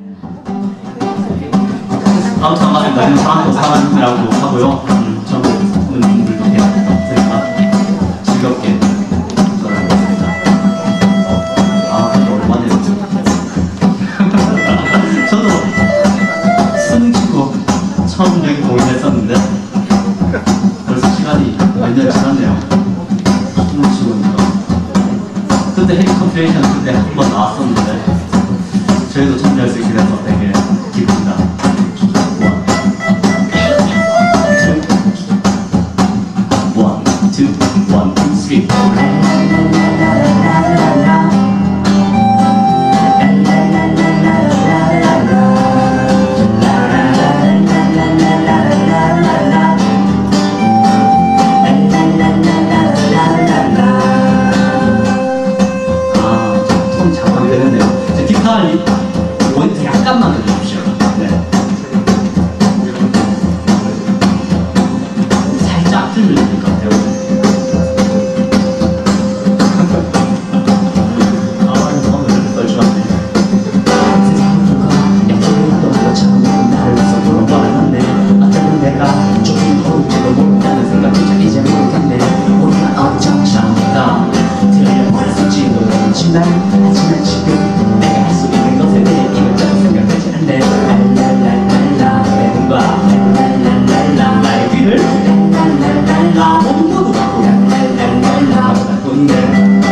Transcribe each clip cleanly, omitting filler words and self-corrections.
아무튼 반갑습니다. 저는 사랑도 사랑이라고 하고요. 저도 오늘 분들도 계셨으니까 즐겁게 돌아보겠습니다. 아, 오랜만에 저도 수능 치고 처음 여기 공연했었는데 벌써 시간이 몇 년 지났네요. 수능 치고니까 그때 헤비 컴플레이션 그때 한 번 나왔었는데 저희도 참여할 수 있게 돼서 되게 기쁩니다. One, two, three. 톤 잠깐 되는데요. 기타 원트 약간만 해주십시오. 네. 살짝 줄여야 될 것 같아요. 하지만 지금 내가 할 수 있는 것에 대해 이것저것 생각하지 않네. 랄랄랄랄라 내 몸과 랄랄랄랄라 나의 귀를 랄랄랄랄라 모두 갖고 랄랄랄랄라 날 뿐이네.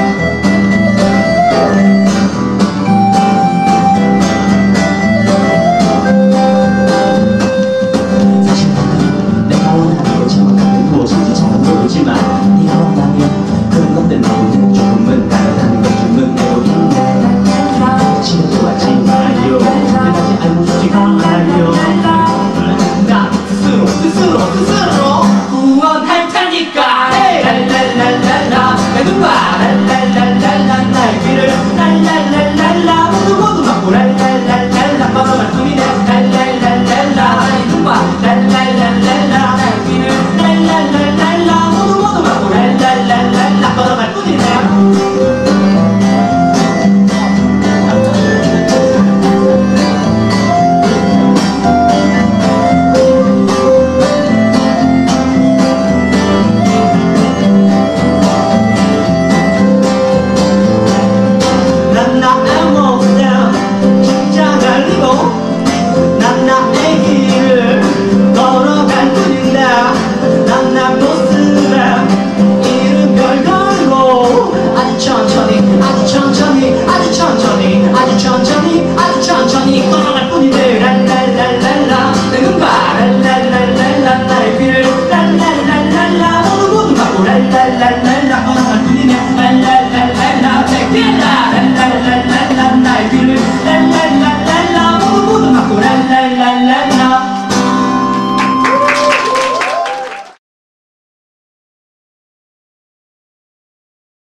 사실 나는 내가 원하는 게 정확하게 무엇인지 잘 모르지만 네가 원하면 그런 것들 나오는 조금은 다르다는 걸 좀 느껴보겠네. 지금 좋아하지 마요. 내가지 알고 싶지가 않아요. 나 스스로 구원할 테니까. 랄랄랄랄라 내 눈과 랄랄랄랄라 나의 귀를 랄랄랄랄라 모두 막고 랄랄랄랄라 뻔뻔한 소리네. 랄랄랄랄라 나의 눈과 랄랄랄랄라 나의 귀를 랄랄랄랄라 모두 막고 랄랄랄랄라 뻔뻔한 소리네.